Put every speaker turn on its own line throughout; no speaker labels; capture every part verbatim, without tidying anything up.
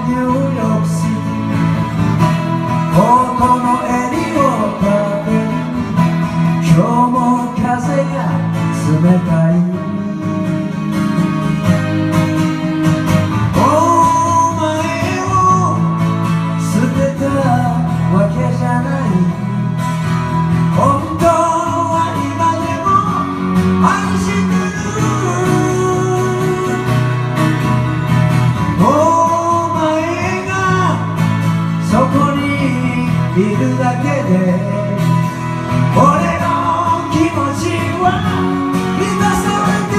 ニューヨークシティここの襟を食べる今日も風が冷たいお前を捨てたわけじゃない本当は今でも愛してるお前がそこにいるだけで俺の気持ちは満たされて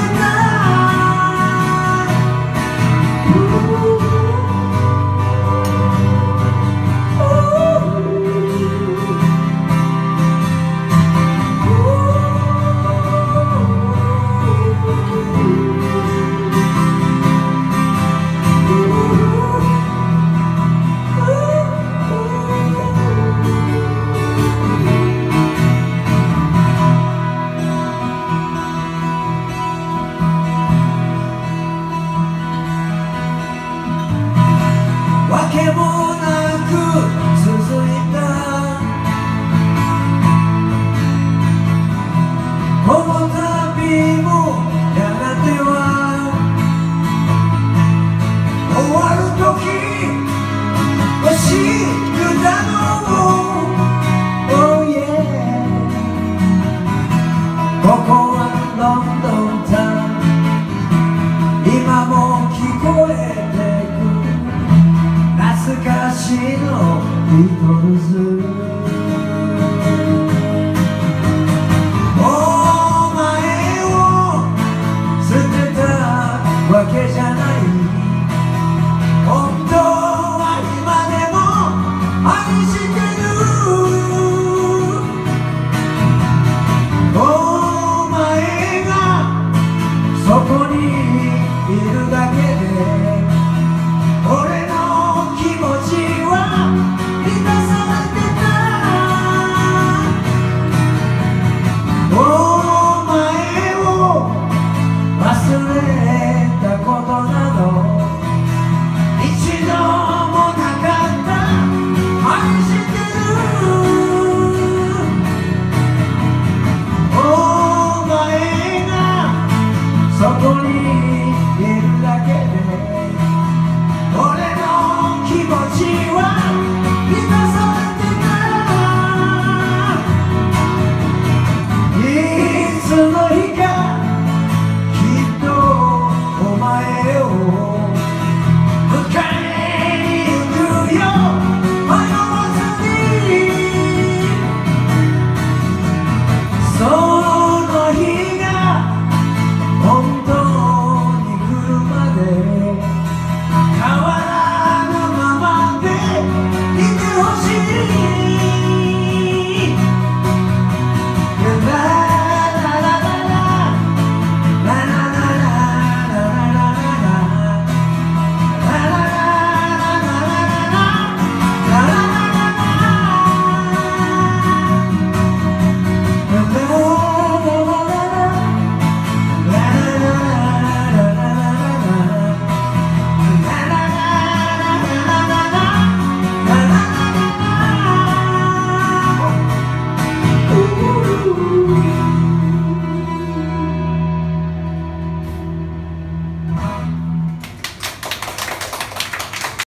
わけもなく続いたこの旅もやがては終わる時欲しくなの Oh yeah ここはロンドンタウン今も聞こえて懐かしのビートルズ